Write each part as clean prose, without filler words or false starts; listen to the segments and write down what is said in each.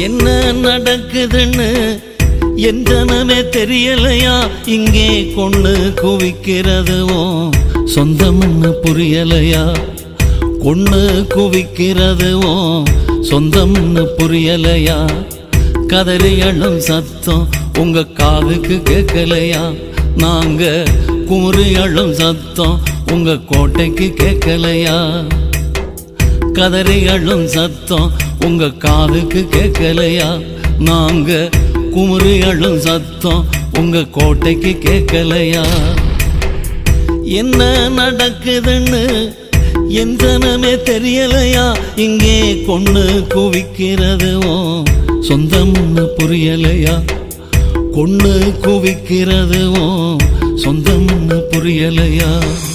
என்ன நடக்குதுன்னு என் ஜனமே தெரியலையா? இங்கே கொண்டு குவிக்கிறதுவும் சொந்தம்னு புரியலையா? கொண்டு குவிக்கிறதுவும் சொந்தம்னு புரியலையா? கதறி அழும் சத்தம் உங்க காதுக்கு கேட்கலையா? நாங்க குமுறி அழும் சத்தம் உங்க கோட்டைக்கு கேட்கலையா? கதறி அழும் சத்தம் உங்க காதுக்கு கேட்கலையா? நாங்க குமுறி அழும் சத்தம் உங்க கோட்டைக்கு கேட்கலையா? என்ன நடக்குதுன்னு என் ஜனமே தெரியலையா? இங்கே கொண்டு குவிக்கிறதுவும் சொந்தம்னு புரியலையா? கொண்டு குவிக்கிறதுவும் சொந்தம்னு புரியலையா?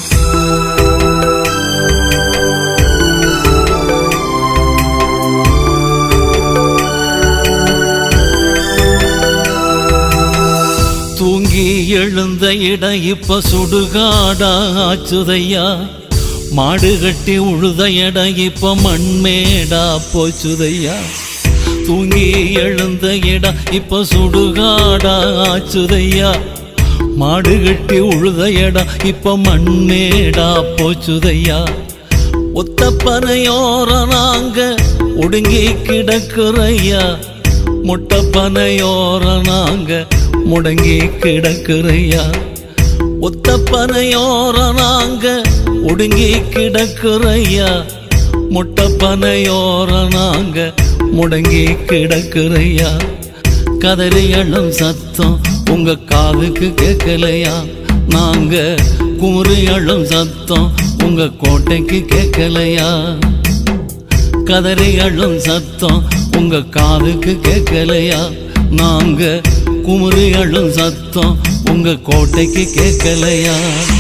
தூங்கி எழுந்த இடம் இப்ப சுடுகாடா ஆச்சுதையா? மாடு கட்டி உழுத இடம் இப்ப மண்மேடா போச்சுதையா? தூங்கி எழுந்த இடம் இப்ப சுடுகாடா ஆச்சுதையா? மாடு கட்டி உழுத இடம் இப்ப மண்மேடா போச்சுதையா? ஒத்த பனையோர நாங்க ஒடுங்கி கிடக்குறையா? மொட்டை பனையோர நாங்க முடங்கி கிடக்குறையா? ஒத்த பனையோர நாங்க ஒடுங்கி கிடக்குறையா? மொட்டை பனையோர நாங்க முடங்கி கிடக்குறையா? கதறி அழும் சத்தம் உங்க காதுக்கு கேட்கலையா? நாங்க குமுறி அழும் சத்தம் உங்க கோட்டைக்கு கேட்கலையா? கதறி அழும் சத்தம் உங்க காதுக்கு கேட்கலையா? நாங்க குமுறி அழும் சத்தம் உங்க கோட்டைக்கு கேட்கலையா?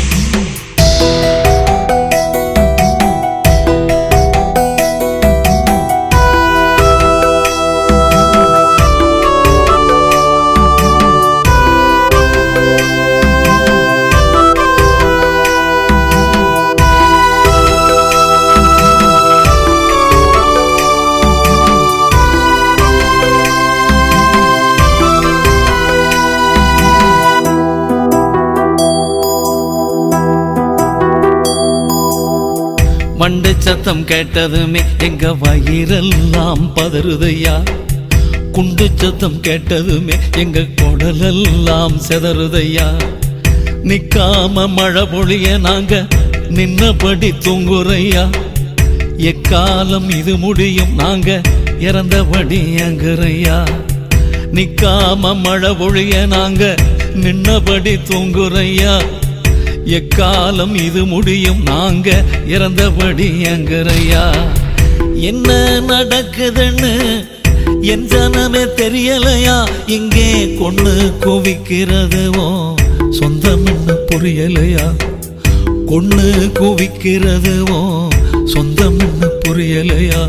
மண்டை சத்தம் கேட்டதுமே எங்க வயிறெல்லாம் பதறுதையா? குண்டு சத்தம் கேட்டதுமே எங்க குடலெல்லாம் செதறுதையா? நிக்காம மழை பொழிய நாங்க நின்னபடி தூங்குறையா? எக்காலம் இது முடியும் நாங்க இறந்தபடி அங்குறையா? நிக்காம மழை பொழிய நாங்க நின்னபடி தூங்குறையா? எக்காலம் இது முடியும் நாங்க இறந்தபடி அங்குறையா? என்ன நடக்குதுன்னு என் ஜனமே தெரியலையா? இங்கே கொண்டு குவிக்கிறதுவும் சொந்தம்னு புரியலையா? கொண்டு குவிக்கிறதுவும் சொந்தம்னு புரியலையா?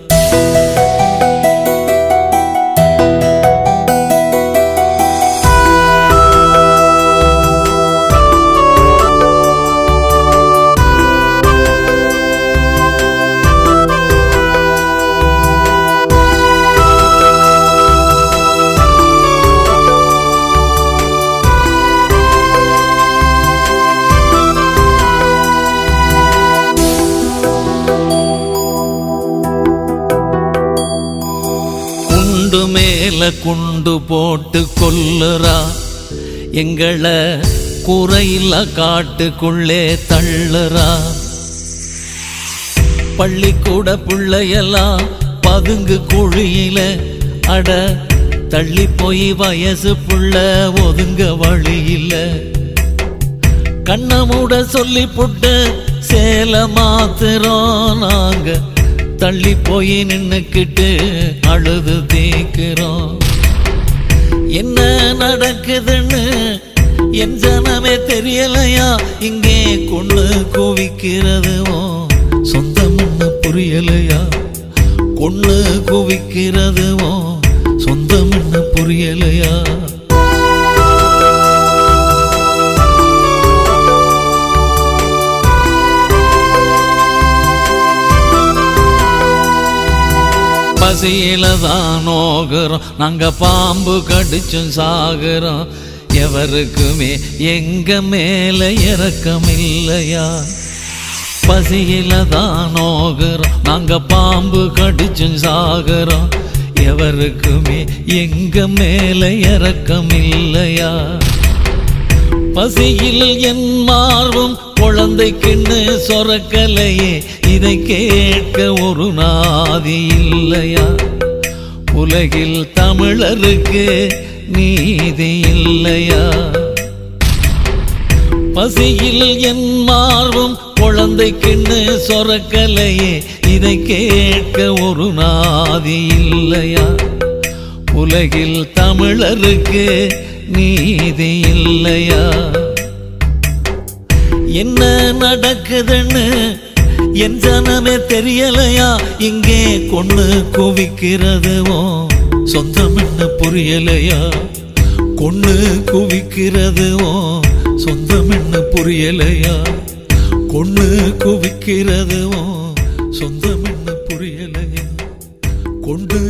மேல குண்டு போட்டு கொல்லுறா எங்களை குறையில்ல காட்டுக்குள்ளே தள்ளுறா? பள்ளிக்கூட பிள்ளையெல்லாம் பதுங்கு குழியில அட தள்ளி போய் வயசு புள்ள ஒதுங்க வழியில கண்ணமூட சொல்லி புட்டு சேல மாத்துறோம் நாங்க தள்ளி போய் நின்னுக்கிட்டு அழுது தீக்கிறோம். என்ன நடக்குதுன்னு என் ஜனமே தெரியலையா? இங்கே கொண்டு குவிக்கிறதுவும் சொந்தம்னு புரியலையா? கொண்டு குவிக்கிறதுவும் சொந்தம்னு புரியலையா? பசியில தான் நோகிறோம், நாங்க பாம்பு கடிச்சும் சாகிறோம். எவருக்குமே எங்க மேல இரக்கமில்லையா? பசியில தான் நோகிறோம், நாங்க பாம்பு கடிச்சும் சாகிறோம். எவருக்குமே எங்க மேல இரக்கமில்லையா? பசியில் என் மார்பும் குழந்தைக்குன்னு சொரக்கலையே, இதை கேட்க ஒரு நாதி இல்லையா? உலகில் தமிழருக்கு நீதி இல்லையா? பசியில் என் மார்பும் குழந்தைக்குன்னு சொரக்கலையே, இதை கேட்க ஒரு நாதி இல்லையா? உலகில் தமிழருக்கு நீதி இல்லையா? என்ன நடக்குதுன்னு என் ஜனமே தெரியலையா? இங்கே கொண்டு குவிக்கிறதுவோ சொந்தம் என்ன புரியலையா? கொண்டு குவிக்கிறதுவோ சொந்தம் என்ன புரியலையா? கொண்டு குவிக்கிறதுவோ சொந்தம் என்ன புரியலையா? கொண்டு